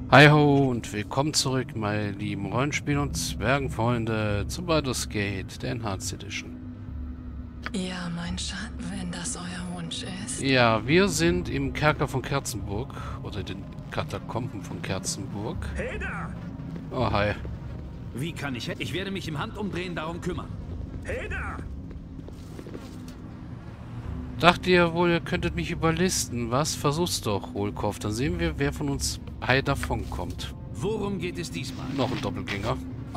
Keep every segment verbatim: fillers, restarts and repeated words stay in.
Hi ho und willkommen zurück, meine lieben Rollenspiel- und Zwergenfreunde, zu Baldur's Gate, der Enhanced Edition. Ja, mein Schatz, wenn das euer Wunsch ist. Ja, wir sind im Kerker von Kerzenburg, oder den Katakomben von Kerzenburg. Hey da! Oh, hi. Wie kann ich... Ich werde mich im Handumdrehen darum kümmern. Hey da! Dacht ihr wohl, ihr könntet mich überlisten, was? Versuch's doch, Hohlkopf. Dann sehen wir, wer von uns heil davonkommt. Worum geht es diesmal? Noch ein Doppelgänger.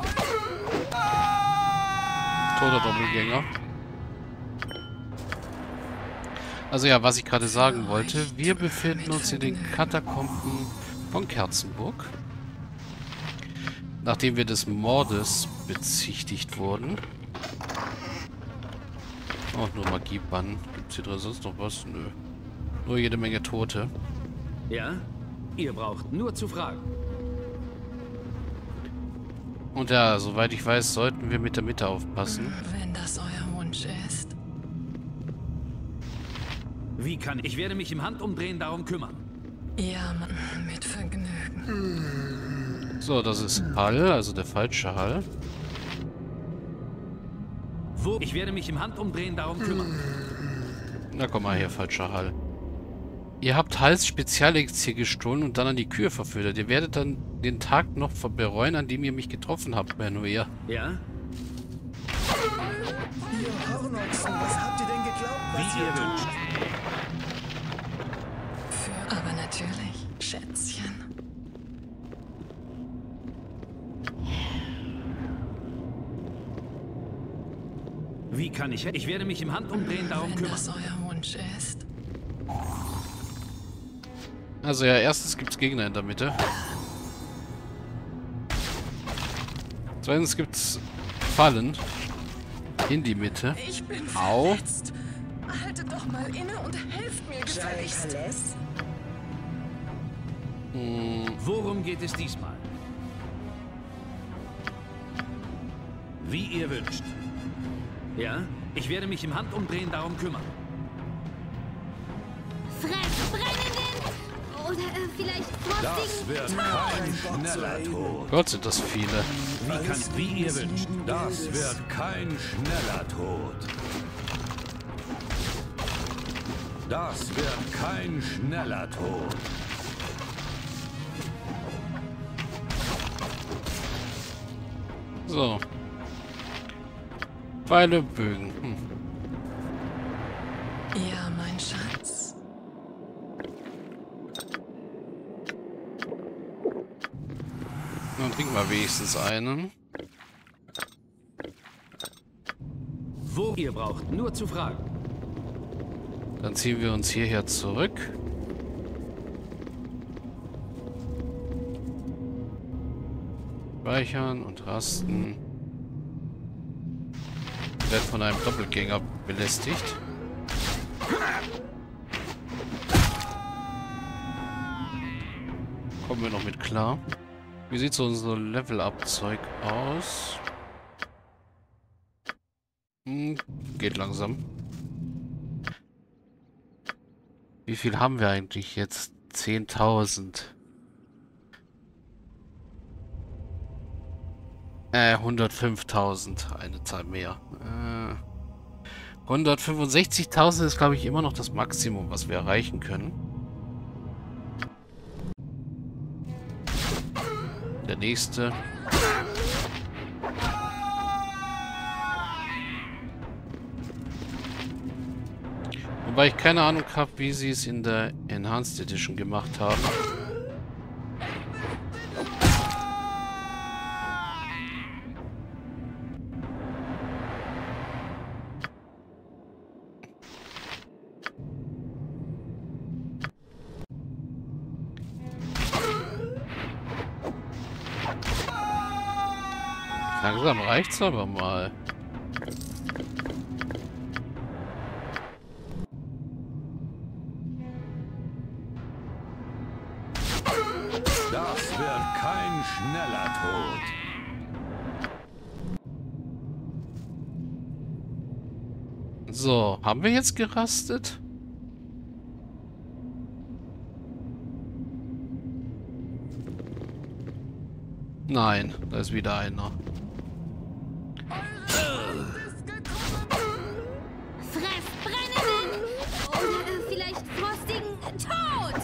Toter Doppelgänger. Also ja, was ich gerade sagen wollte, wir befinden uns in den Katakomben von Kerzenburg. Nachdem wir des Mordes bezichtigt wurden. Oh, nur Magiebann. Gibt es hier drin sonst noch was? Nö. Nur jede Menge Tote. Ja? Ihr braucht nur zu fragen. Und ja, soweit ich weiß, sollten wir mit der Mitte aufpassen. Wenn das euer Wunsch ist. Wie kann ich... Ich werde mich im Handumdrehen darum kümmern. Ja, Mann, mit Vergnügen. So, das ist Hall, also der falsche Hall. Wo... Ich werde mich im Handumdrehen darum kümmern. Na komm mal her, falscher Hall. Ihr habt Halls Spezialelixier gestohlen und dann an die Kühe verfüttert. Ihr werdet dann den Tag noch bereuen, an dem ihr mich getroffen habt, Manuel. Ja? Ihr Hornochsen, was habt ihr denn geglaubt, was Wie ihr wünscht. Für, aber natürlich, Schätzchen. Wie kann ich... Ich werde mich im Handumdrehen darum Wenn kümmern. das euer Wunsch ist. Also ja, erstens gibt es Gegner in der Mitte. Zweitens gibt es Fallen in die Mitte. Ich bin Au. verletzt. Haltet doch mal inne und helft mir gefälligst. Hm, Worum geht es diesmal? Wie ihr wünscht. Ja? Ich werde mich im Handumdrehen darum kümmern. Fressbrennenden oder äh, vielleicht Das frostigen. wird kein schneller Tod. Gott, sind das viele. Wie kann... Wie ihr wünscht. Das wird kein schneller Tod. Das wird kein schneller Tod. So. Pfeile, Bögen. Hm. Ja, mein Schatz. Dann trinken wir wenigstens einen. Wo ihr braucht nur zu fragen. Dann ziehen wir uns hierher zurück. Speichern und rasten. Wird von einem Doppelgänger belästigt. Kommen wir noch mit klar. Wie sieht so unser Level-Up-Zeug aus? Hm, geht langsam. Wie viel haben wir eigentlich jetzt? zehntausend. Äh, hundertfünftausend. Eine Zahl mehr. Äh, hundertfünfundsechzigtausend ist, glaube ich, immer noch das Maximum, was wir erreichen können. Der nächste. Wobei ich keine Ahnung habe, wie sie es in der Enhanced Edition gemacht haben. Langsam reicht's aber mal. Das wird kein schneller Tod. So, haben wir jetzt gerastet? Nein, da ist wieder einer. Fress brennenden oder äh, vielleicht frostigen Tod!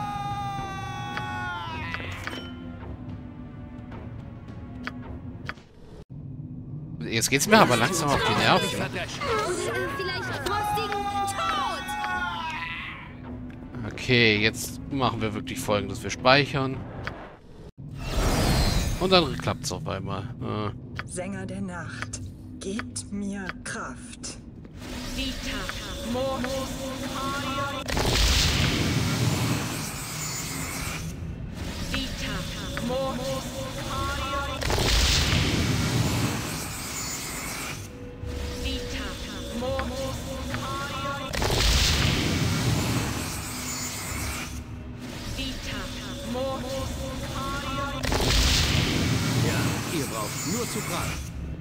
Jetzt geht's mir aber langsam auf die Nerven. Oder äh, vielleicht frostigen Tod! Okay, jetzt machen wir wirklich Folgendes. Wir speichern. Und dann klappt's auf einmal. Äh. Sänger der Nacht, gebt mir Kraft. Ihr braucht nur zu fragen.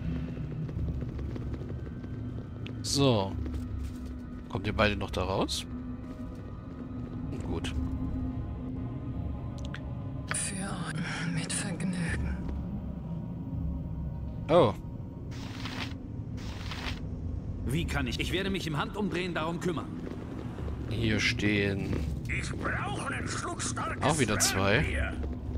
So. Kommt ihr beide noch da raus? Gut. Für mit Vergnügen. Oh. Wie kann ich? Ich werde mich im Handumdrehen darum kümmern. Hier stehen Ich brauche einen Schluck starkes auch wieder zwei. Fernbier.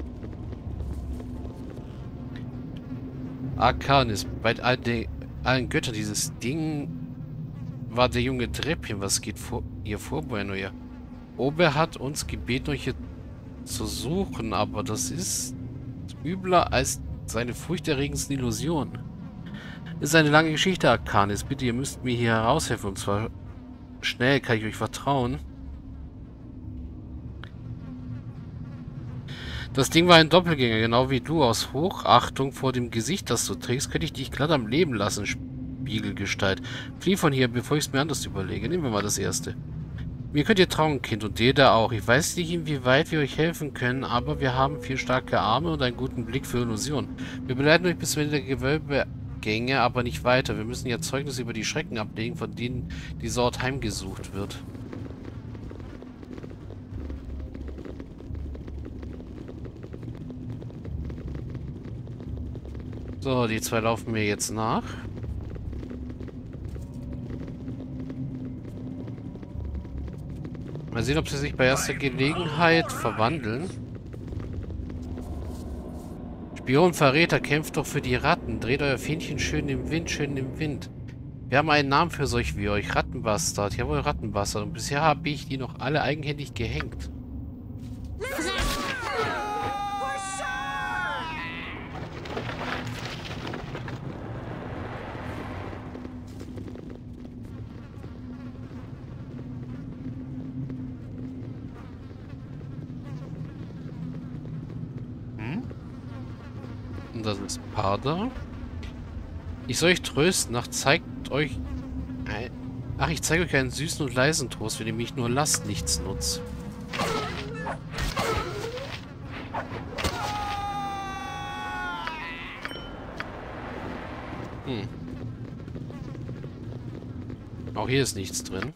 Arcanis. Bei all de, allen Göttern dieses Ding war der junge Treppchen. Was geht vor, ihr vor, Bueno? Ja. Ober hat uns gebeten, euch hier zu suchen, aber das ist übler als seine furchterregendsten Illusionen. Ist eine lange Geschichte, Arcanis. Bitte, ihr müsst mir hier heraushelfen. Und zwar schnell. Kann ich euch vertrauen? Das Ding war ein Doppelgänger, genau wie du. Aus Hochachtung vor dem Gesicht, das du trägst, könnte ich dich glatt am Leben lassen, Spiegelgestalt. Flieh von hier, bevor ich es mir anders überlege. Nehmen wir mal das erste. Mir könnt ihr trauen, Kind, und dir da auch. Ich weiß nicht, inwieweit wir euch helfen können, aber wir haben vier starke Arme und einen guten Blick für Illusionen. Wir begleiten euch bis zum Ende der Gewölbegänge, aber nicht weiter. Wir müssen ja Zeugnis über die Schrecken ablegen, von denen dieser Ort heimgesucht wird. So, die zwei laufen mir jetzt nach. Mal sehen, ob sie sich bei erster Gelegenheit verwandeln. Spion, Verräter, kämpft doch für die Ratten. Dreht euer Fähnchen schön im Wind, schön im Wind. Wir haben einen Namen für solch wie euch. Rattenbastard. Jawohl, Rattenbastard. Und bisher habe ich die noch alle eigenhändig gehängt. Das ist Parda. Ich soll euch trösten. Ach, zeigt euch... Ein Ach, ich zeige euch einen süßen und leisen Trost, wenn ihr mich nur lasst, nichts nutzt. Hm. Auch hier ist nichts drin.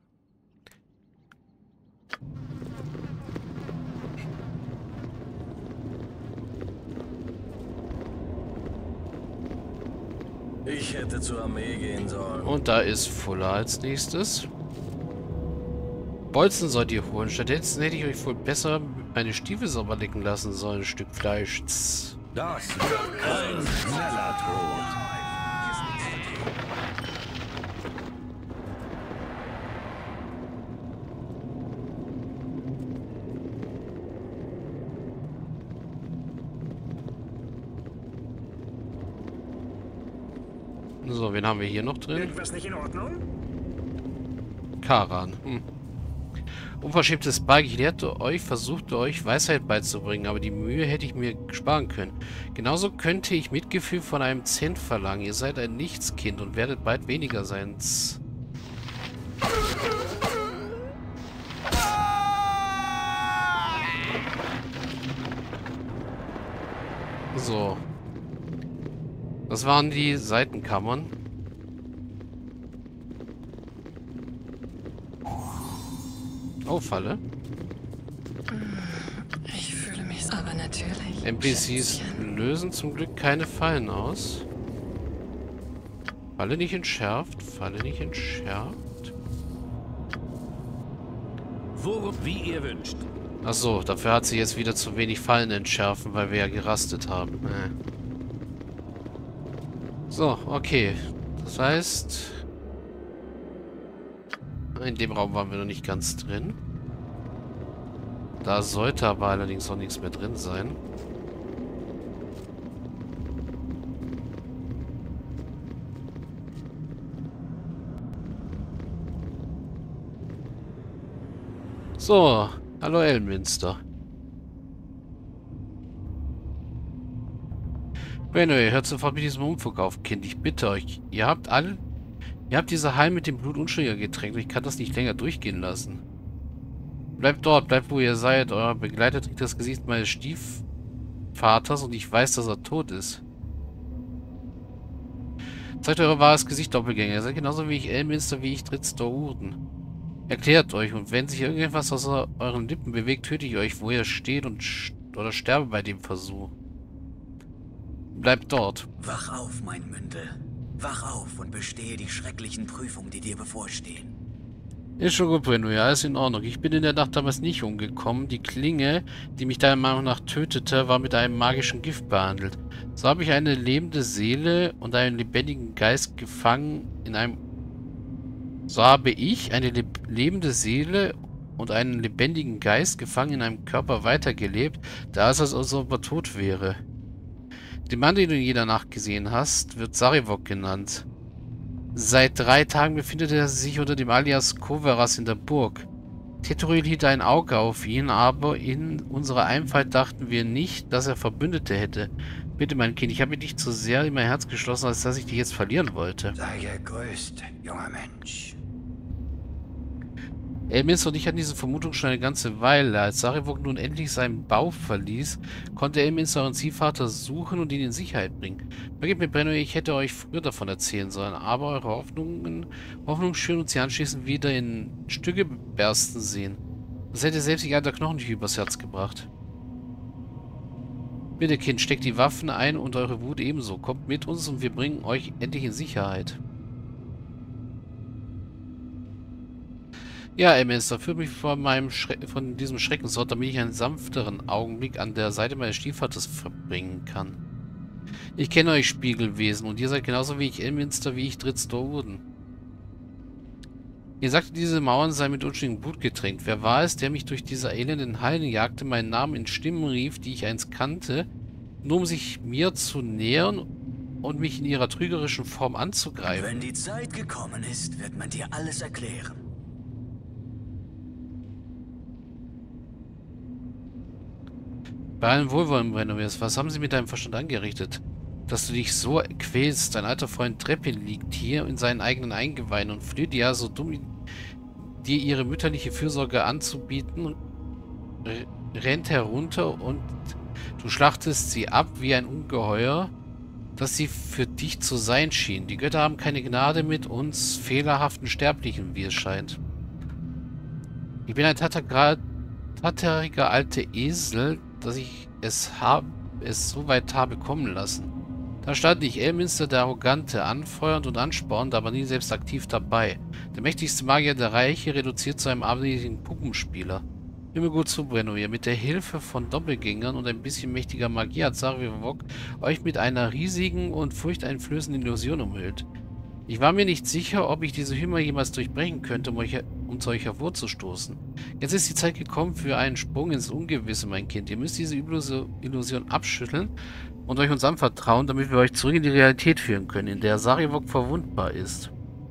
Ich hätte zur Armee gehen sollen. Und da ist Fuller als nächstes. Bolzen sollt ihr holen. Stattdessen hätte ich euch wohl besser meine Stiefel sauber lecken lassen sollen. Ein Stück Fleisch. Tss. Das wird kein schneller Tod. So, wen haben wir hier noch drin? Irgendwas nicht in Ordnung? Karan. Hm. Unverschämtes Balg, ich lehrte euch, versuchte euch Weisheit beizubringen, aber die Mühe hätte ich mir sparen können. Genauso könnte ich Mitgefühl von einem Zent verlangen. Ihr seid ein Nichtskind und werdet bald weniger sein. Tss. So. Das waren die Seitenkammern. Oh, Falle. Ich fühle mich aber Natürlich. N P Cs Schätzchen. lösen zum Glück keine Fallen aus. Falle nicht entschärft, Falle nicht entschärft. Worum, wie ihr wünscht. Achso, dafür hat sie jetzt wieder zu wenig Fallen entschärfen, weil wir ja gerastet haben. Äh. So, okay. Das heißt... In dem Raum waren wir noch nicht ganz drin. Da sollte aber allerdings noch nichts mehr drin sein. So, hallo Elminster. Bueno, ihr hört sofort mit diesem Unfug auf, Kind. Ich bitte euch. Ihr habt alle... Ihr habt diese Hallen mit dem Blut unschuldiger getränkt und ich kann das nicht länger durchgehen lassen. Bleibt dort, bleibt wo ihr seid. Euer Begleiter trägt das Gesicht meines Stiefvaters und ich weiß, dass er tot ist. Zeigt eure wahres Gesicht, Doppelgänger. Ihr seid genauso wie ich Elminster, wie ich Dritz Do'Urden. Erklärt euch und wenn sich irgendetwas aus euren Lippen bewegt, töte ich euch, wo ihr steht und st oder sterbe bei dem Versuch. Bleibt dort. Wach auf, mein Mündel. Wach auf und bestehe die schrecklichen Prüfungen, die dir bevorstehen. Ist schon gut, Breno. Ja, ist in Ordnung. Ich bin in der Nacht damals nicht umgekommen. Die Klinge, die mich deiner Meinung nach tötete, war mit einem magischen Gift behandelt. So habe ich eine lebende Seele und einen lebendigen Geist gefangen in einem... So habe ich eine le lebende Seele und einen lebendigen Geist gefangen in einem Körper weitergelebt, da es als ob er tot wäre. Der Mann, den du in jeder Nacht gesehen hast, wird Sarivok genannt. Seit drei Tagen befindet er sich unter dem Alias Koveras in der Burg. Teturil hielt ein Auge auf ihn, aber in unserer Einfalt dachten wir nicht, dass er Verbündete hätte. Bitte, mein Kind, ich habe dich zu sehr in mein Herz geschlossen, als dass ich dich jetzt verlieren wollte. Sei gegrüßt, junger Mensch. Elminster und ich hatten diese Vermutung schon eine ganze Weile. Als Sarivok nun endlich seinen Bau verließ, konnte Elminster euren Ziehvater suchen und ihn in Sicherheit bringen. Vergebt mir, Brenno, ich hätte euch früher davon erzählen sollen, aber eure Hoffnungen, Hoffnungen schüren und sie anschließend wieder in Stücke bersten sehen. Das hätte selbst die alter Knochen nicht übers Herz gebracht. Bitte, Kind, steckt die Waffen ein und eure Wut ebenso. Kommt mit uns und wir bringen euch endlich in Sicherheit. Ja, Elminster, führt mich von, meinem Schre von diesem Schreckensort, damit ich einen sanfteren Augenblick an der Seite meines Stiefvaters verbringen kann. Ich kenne euch Spiegelwesen und ihr seid genauso wie ich Elminster, wie ich Dritz Do'Urden. Ihr sagte, diese Mauern seien mit unschuldigem Blut getränkt. Wer war es, der mich durch diese elenden Hallen jagte, meinen Namen in Stimmen rief, die ich einst kannte, nur um sich mir zu nähern und mich in ihrer trügerischen Form anzugreifen? Wenn die Zeit gekommen ist, wird man dir alles erklären. Bei allem Wohlwollen, Brennovius, was haben sie mit deinem Verstand angerichtet? Dass du dich so quälst. Dein alter Freund Treppin liegt hier in seinen eigenen Eingeweiden und flieht dir so dumm, dir ihre mütterliche Fürsorge anzubieten, rennt herunter und du schlachtest sie ab wie ein Ungeheuer, das sie für dich zu sein schien. Die Götter haben keine Gnade mit uns fehlerhaften Sterblichen, wie es scheint. Ich bin ein tatteriger alter Esel, dass ich es, hab, es so weit habe kommen lassen. Da stand ich, Elminster, der Arrogante, anfeuernd und anspornend, aber nie selbst aktiv dabei. Der mächtigste Magier der Reiche, reduziert zu einem abhängigen Puppenspieler. Hör mir gut zu, Brenno, ihr mit der Hilfe von Doppelgängern und ein bisschen mächtiger Magie hat Sarivok euch mit einer riesigen und furchteinflößenden Illusion umhüllt. Ich war mir nicht sicher, ob ich diese Hümmer jemals durchbrechen könnte, um, euch, um zu euch hervorzustoßen. Jetzt ist die Zeit gekommen für einen Sprung ins Ungewisse, mein Kind. Ihr müsst diese Illusion abschütteln und euch uns anvertrauen, damit wir euch zurück in die Realität führen können, in der Sarivok verwundbar ist.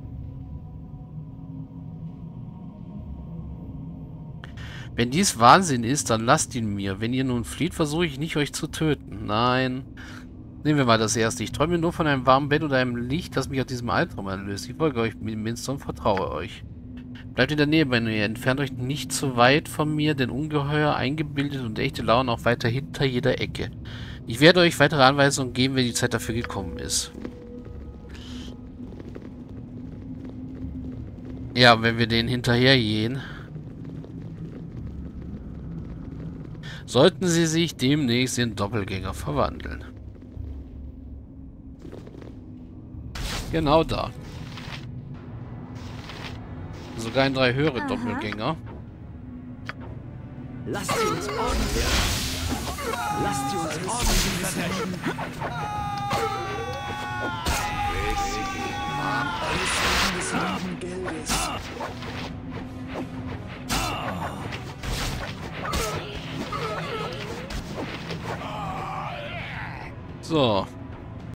Wenn dies Wahnsinn ist, dann lasst ihn mir. Wenn ihr nun flieht, versuche ich nicht, euch zu töten. Nein. Nehmen wir mal das erste. Ich träume nur von einem warmen Bett und einem Licht, das mich aus diesem Albtraum erlöst. Ich folge euch mit Minster und vertraue euch. Bleibt in der Nähe, wenn ihr entfernt euch nicht zu weit von mir, denn Ungeheuer, eingebildet und echte Lauern auch weiter hinter jeder Ecke. Ich werde euch weitere Anweisungen geben, wenn die Zeit dafür gekommen ist. Ja, wenn wir den hinterhergehen. sollten sie sich demnächst in Doppelgänger verwandeln. Genau da. Sogar in drei höhere Doppelgänger. Lasst sie uns ordentlich. Lasst sie uns ordentlich verteidigen. So.